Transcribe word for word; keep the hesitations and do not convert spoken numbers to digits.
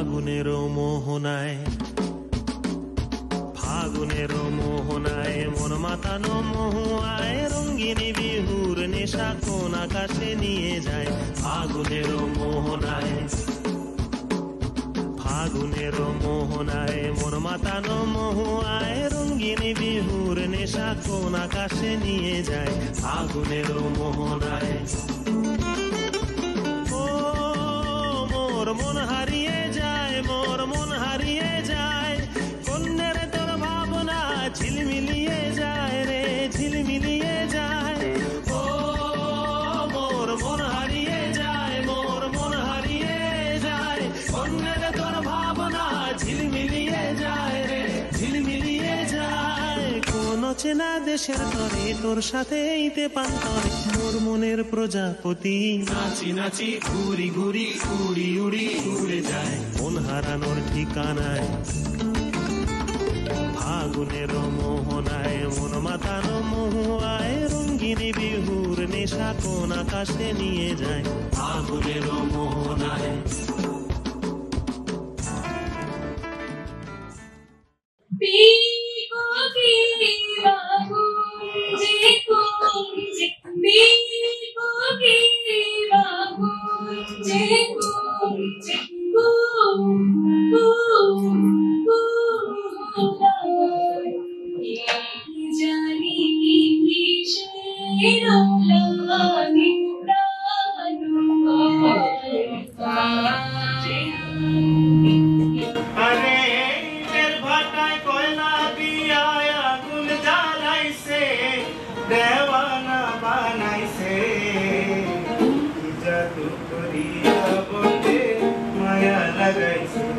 ফাগুনের মোহনায় ফাগুনের মোহনায় মন মাতানো মহুয়ায় রঙ্গিনী বিহুর নেশা কোন আকাশে নিয়ে যায় ফাগুনের মোহনায় ফাগুনের মোহনায় মন মাতানো মহুয়ায় রঙ্গিনী বিহুর নেশা কোন আকাশে নিয়ে যায় ফাগুনের মোহনায় ও মোর মন হারিয়ে যায় মোর মন হারিয়ে যায় কন্যের তোর ভাবনা ঝিলমিলিয়ে যায় রে ঝিলমিলিয়ে যায় ও মোর মন হারিয়ে যায় মোর মন হারিয়ে যায় কন্যের তোর ভাবনা ঝিলমিলিয়ে যায় রে ঝিলমিলিয়ে যায় কোন চেনা দেশের তরে তোর সাথে এইতে পান্তরে মোর মনের প্রজাপতি নাচি নাচি ঘুরি ঘুরি উড়ি উড়ি উড়ে যায় মন হারানোর ঠিকানায় ফাগুনের মোহনায় মন মাতানো মহুয়ায় রঙ্গিনী বিহুর নেশা কোন আকাশে নিয়ে যায় ফাগুনের মোহনায় মায়া লাগাইছে